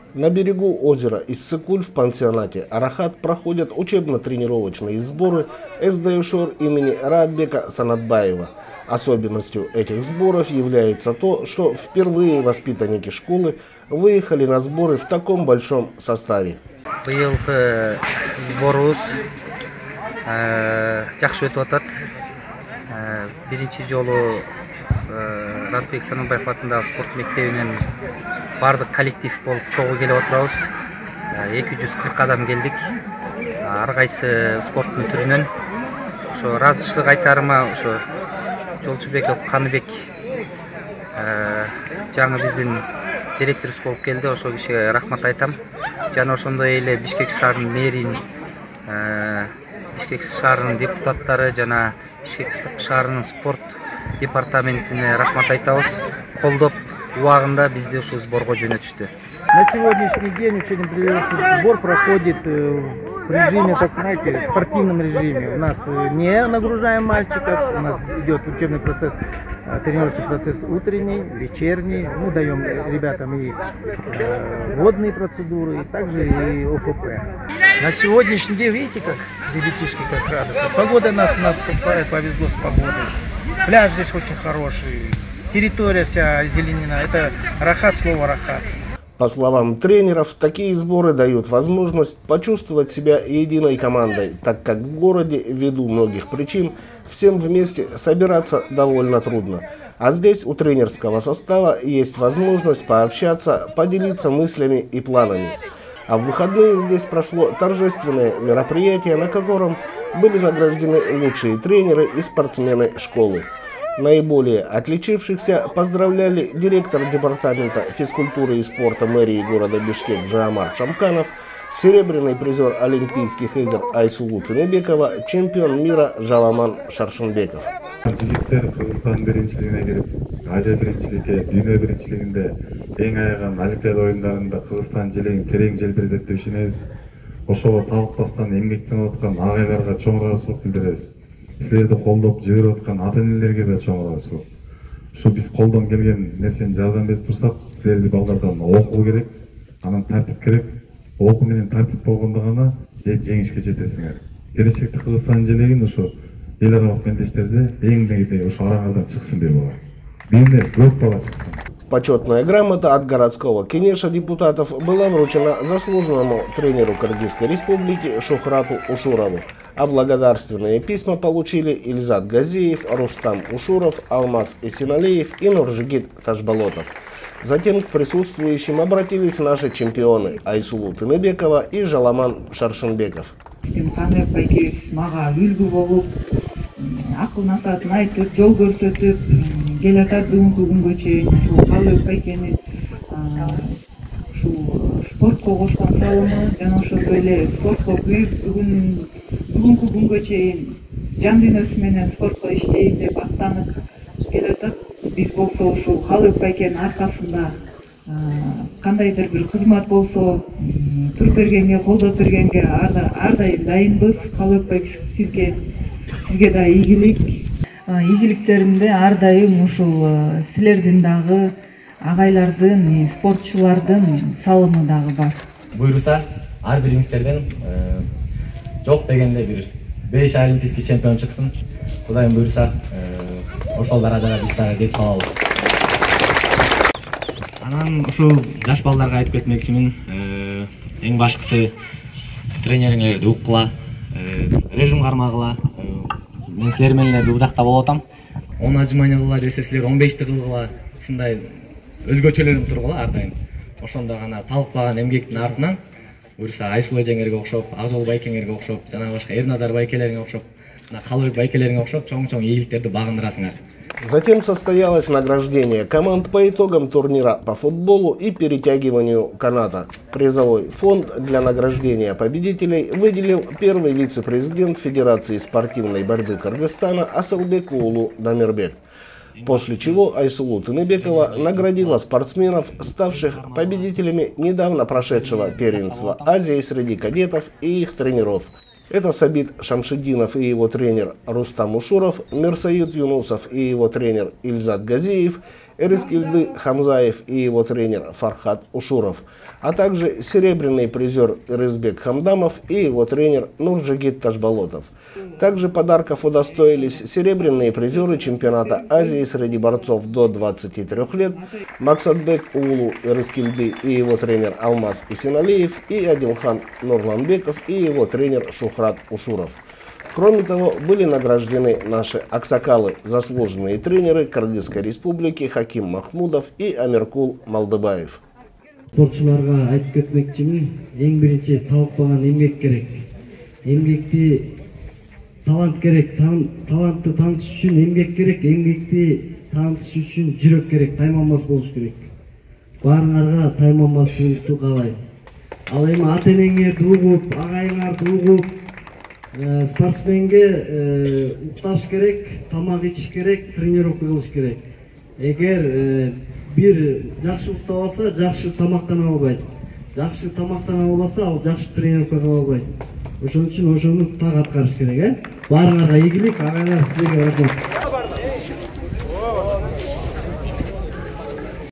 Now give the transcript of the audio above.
На берегу озера Иссык-Куль в пансионате «Арахат» проходят учебно-тренировочные сборы СДЮшор имени Раатбека Санатбаева. Особенностью этих сборов является то, что впервые воспитанники школы выехали на сборы в таком большом составе. Быйылкы сборубуз жакшы өтүп атат. Биринчи жолу Раатбек Санатбаев атындагы спорт мектебинен бардык коллектив болуп чогуу келип отурабыз. 240 адам келдик. Ар кайсы спорттун түрүнөн. Ошо ыраазычылык айтарыма ошо Жолчубеков Каныбек жаңы биздин директорубуз болуп келди. Ошол кишиге рахмат айтам. Жана ошондой эле Бишкек шаарынын мэрин, Бишкек шаарынын депутаттары жана Бишкек шаарынын спорт департаментине рахмат айтабыз. Колдоп убагында бизди ушул сборго жөнөтүштү. На сегодняшний день учебно-тренировочный сбор проходит в режиме, так знаете, спортивном режиме. У нас не нагружаем мальчиков, у нас идет учебный процесс, тренировочный процесс утренний, вечерний. Мы даем ребятам и водные процедуры, и также и ОФП. На сегодняшний день, видите, как ребятишки, как радостно. Погода нас повезло с погодой. Пляж здесь очень хороший, территория вся озеленена. Это Рахат, слово Рахат. По словам тренеров, такие сборы дают возможность почувствовать себя единой командой, так как в городе, ввиду многих причин, всем вместе собираться довольно трудно. А здесь у тренерского состава есть возможность пообщаться, поделиться мыслями и планами. А в выходные здесь прошло торжественное мероприятие, на котором были награждены лучшие тренеры и спортсмены школы. Наиболее отличившихся поздравляли директор департамента физкультуры и спорта мэрии города Бишкек Жаамар Шамканов, серебряный призер Олимпийских игр Айсулу Тыныбекова, чемпион мира Жаламан Шаршынбеков. Жигиттер Кыргызстан биринчилигине кирип, Азия биринчиликке, дүйнө биринчилигинде эң аяган Олимпиада оюндарында Кыргызстан желегин терең желбирдет деп ишенебиз. Ошого талыкпастан эмгектенип аткан агайларга чоң ыраазычылык билдиребиз. Силерди колдоп жиберип аткан ата-энелерге да чоң ыраазычылык. Ушу биз колдон келген нерсени жардам берип турсак, силерди балдардан окуу керек, анан тартип керек. Окуу менен тартип болгондо гана жеңишке жетесиңер. Келечекте Кыргызстан желегин ушу эл аралык мелдештерде эң деңгейде ушу араңардан чыксын деп бала. Биринде көп бала чыксын. Почетная грамота от городского кенеша депутатов была вручена заслуженному тренеру Кыргызской республики Шухрату Ушурову, а благодарственные письма получили Ильзат Газиев, Рустам Ушуров, Алмаз Исиналиев и Нуржигит Ташболотов. Затем к присутствующим обратились наши чемпионы Айсулу Тыныбекова и Жаламан Шаршынбеков. Жол көрсөтүп, келатат бүгүнкү күнгө чейин ушул калып экени, ушул спортко кошкон салымы жана ошондой эле спортко күйүп бүгүнкү күнгө чейин жан дүйнөсү менен спортко иштейин деп аттанып келатат. Биз болсо ушул калып экенин аркасында кандайдыр бир кызмат болсо туруп бергенге, колдоп бергенге ар дайым дайынбыз. Калып сизге да ийгиликтеримде ар дайым ушул силердин дагы агайлардын, спортчулардын салымы дагы бар. Буйруса ар бириңиздерден жок дегенде бир 5 олимпийский чемпион чыксын. Кудайым буйруса ошол даражага биз дагы жетип калабыз. Анан ушул жаш балдарга айтып кетмекчимин, эң башкысы тренериңерди уккыла, режим кармагыла. Мен силер менен бул жакта болуп атам. 10 отжимания кыла десе силер 15 кылгыла. Ушундай өзгөчөлөрүм тургула ар дайым. Ошондо гана талыкпаган эмгектин артынан буюрса Айсулу эжеңерге окшоп, Акжол байкеңерге окшоп, жана башка Эрназар байкелериңе окшоп, Калыбек байкелериңе окшоп чоң-чоң ийгиликтерди багындырасыңар. Затем состоялось награждение команд по итогам турнира по футболу и перетягиванию каната. Призовой фонд для награждения победителей выделил первый вице-президент Федерации спортивной борьбы Кыргызстана Асылбек Уулу Дамирбек. После чего Айсулу Тыныбекова наградила спортсменов, ставших победителями недавно прошедшего первенства Азии среди кадетов и их тренеров. Это Сабит Шамшидинов и его тренер Рустам Ушуров, Мирсаюд Юнусов и его тренер Ильзат Газиев Эрескильды Хамзаев и его тренер Фархат Ушуров, а также серебряный призер Эресбек Хамдамов и его тренер Нуржигит Ташболотов. Также подарков удостоились серебряные призеры чемпионата Азии среди борцов до 23 лет Максатбек Улу Эрескильды и его тренер Алмаз Исеналиев и Адилхан Нурланбеков и его тренер Шухрат Ушуров. Кроме того, были награждены наши аксакалы, заслуженные тренеры Кыргызской республики Хаким Махмудов и Амиркул Малдыбаев. Спортчуларга айтып кетмекчимин, эң биринчи талкпаган эмгек керек. Эмгекти талант керек, талантты таанытыш үчүн эмгек керек, эмгекти таанытыш үчүн жүрөк керек, тайманбас болуш керек. Баарыңарга тайманбастыкты каалайм. Ал эми ата-энеңерди угуп, агайыңарды угуп, спортсменге укташ керек, тамак ичиш керек, тренировка кылыш керек. Эгер бир жакшы уктап алса, жакшы тамактана албайт. Жакшы тамактана албаса, ал жакшы тренировка кыла албайт. Ошон үчүн ошону так аткарыш керек, Баарыңарга ийгилик, агайлар, силерге рахмат.